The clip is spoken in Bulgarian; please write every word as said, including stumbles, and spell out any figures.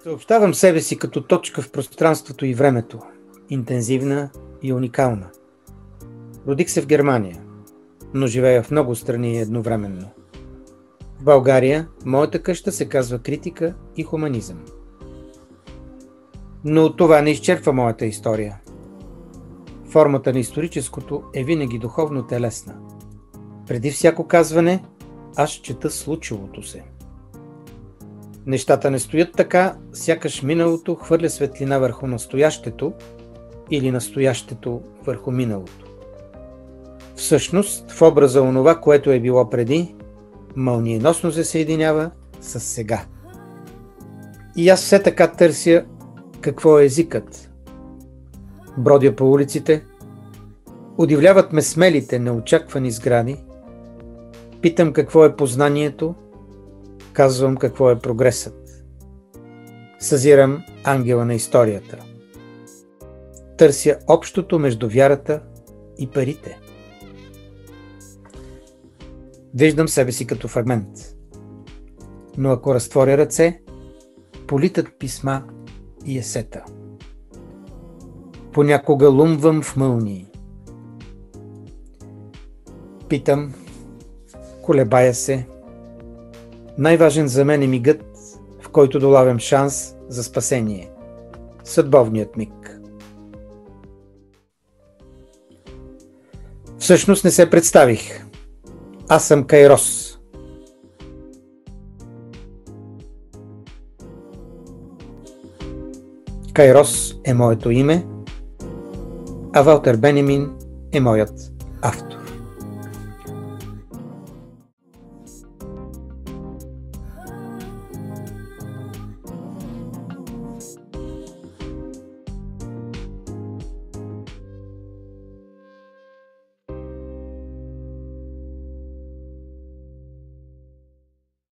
Съобщавам себе си като точка в пространството и времето, интензивна и уникална. Родих се в Германия, но живея в много страни едновременно. В България моята къща се казва критика и хуманизъм. Но това не изчерпва моята история. Формата на историческото е винаги духовно-телесна. Преди всяко казване, аз чета случилото се. Нещата не стоят така, сякаш миналото хвърля светлина върху настоящето или настоящето върху миналото. Всъщност, в образа онова, което е било преди, мълниеносно се съединява с сега. И аз все така търся какво е езикът. Бродя по улиците, удивляват ме смелите, неочаквани сгради, питам какво е познанието, казвам какво е прогресът. Съзирам ангела на историята. Търся общото между вярата и парите. Виждам себе си като фрагмент. Но ако разтворя ръце, политат писма и есета. Понякога лумвам в мълнии. Питам, колебая се. Най-важен за мен е мигът, в който долавям шанс за спасение. Съдбовният миг. Всъщност не се представих. Аз съм Кайрос. Кайрос е моето име, а Валтер Бенямин е моят автор.